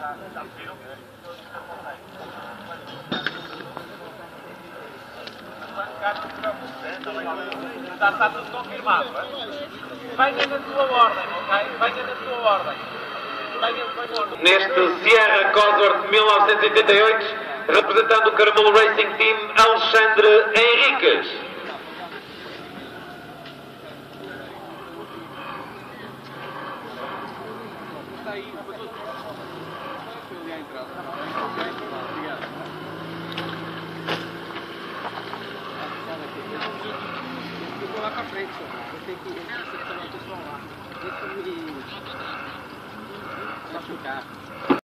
Já está tudo confirmado. Venha na sua ordem, ok? Venha na sua ordem. Neste Sierra Cosworth 1988, representando o Caramulo Racing Team, Alexandre Henriques. Eu vou lá pra frente, senhor. Eu tenho que ir. Você tá lá, pessoal lá. Deixa eu me machucar.